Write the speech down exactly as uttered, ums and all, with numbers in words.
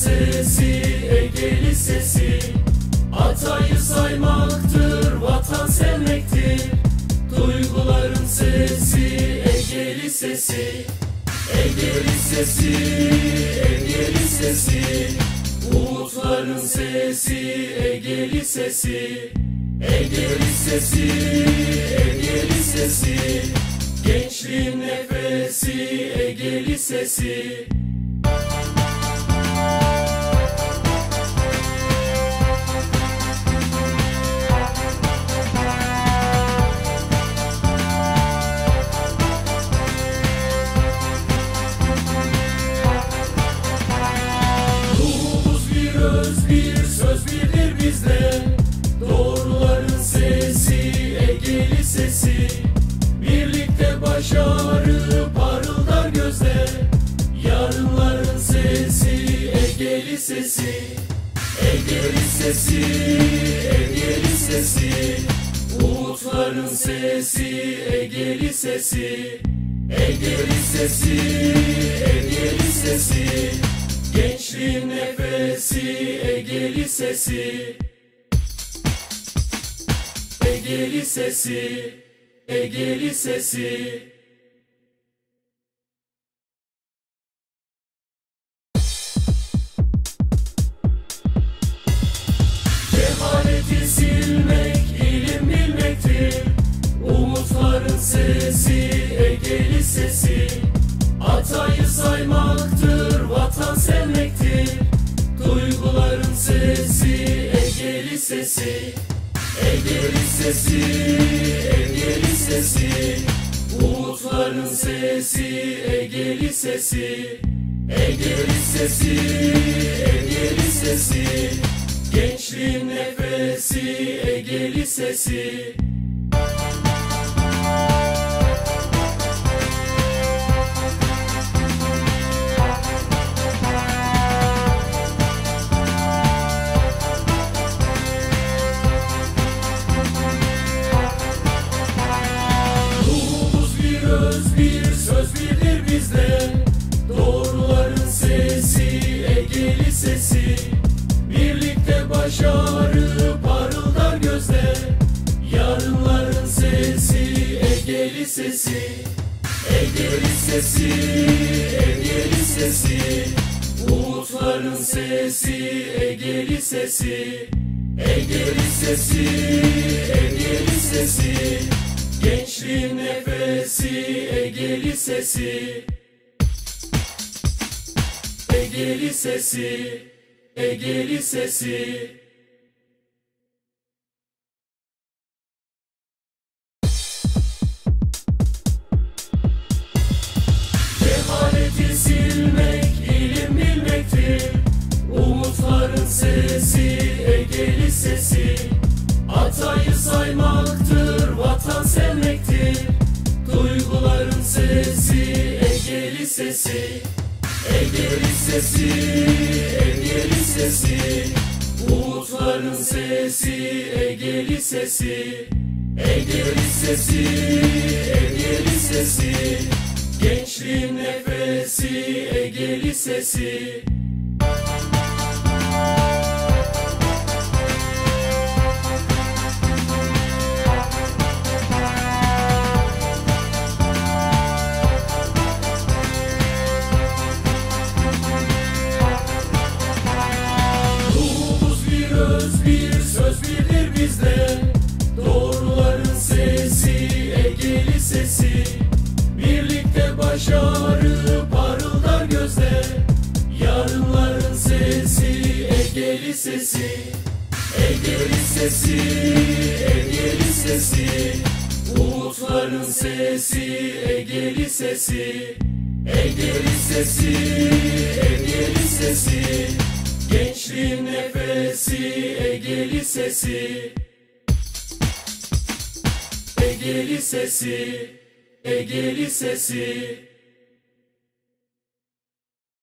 sesi, Egeli sesi. Atayı saymaktır, vatan sevmektir. Duyguların sesi, Egeli sesi. Egeli sesi, Egeli sesi. Umutların sesi, Egeli sesi. Egeli sesi, Egeli sesi. Gençliğin nefesi, Egeli sesi. Ruhumuz bir, öz bir, söz birdir bizde. Doğruların sesi, Egeli sesi. Birlikte başarı parıldar gözde. Yarınların sesi, Egeli sesi. Egeli sesi, Egeli sesi. Umutların sesi, Egeli sesi. Egeli sesi, Egeli sesi. Gençliğin nefesi, Egeli sesi. Egeli sesi, Egeli sesi. Cehaleti silmek, ilim bilmektir. Umutların sesi, Egeli sesi. Atayı saymaktır, vatan sevmektir. Duyguların sesi, Egeli sesi. Egeli sesi, Egeli sesi. Umutların sesi, Egeli sesi. Egeli sesi, Egeli sesi. Gençliğin nefesi, Egeli sesi. Söz bir, söz birdir bizde. Doğruların sesi, Egeli sesi. Birlikte başarı parıldar gözde. Yarınların sesi, Egeli sesi. Egeli sesi, Egeli sesi. Umutların sesi, Egeli sesi. Egeli sesi, Egeli sesi. Gençliğin nefesi, Egeli sesi. Egeli sesi, Egeli sesi. Cehaleti silmek, ilim bilmektir. Umutların sesi, Egeli sesi. Atayı saymaktır, vatan sevmektir. Duyguların sesi, Egeli sesi. Egeli sesi, Egeli sesi. Umutların sesi, Egeli sesi. Egeli sesi, Egeli sesi. Gençliğin nefesi, Egeli sesi. Söz bir, söz birdir bizde. Doğruların sesi, Egeli sesi. Birlikte başarı parıldar gözde. Yarınların sesi, Egeli sesi. Egeli sesi, Egeli sesi. Umutların sesi, Egeli sesi. Egeli sesi, Egeli sesi. Gençliğin nefesi, Egeli sesi. Egeli sesi, Egeli sesi.